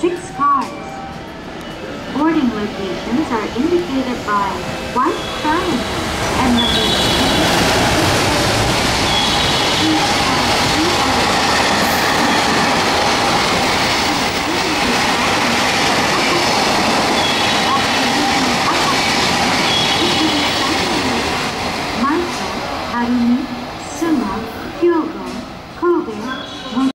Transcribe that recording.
6 cars. Boarding locations are indicated by white triangles and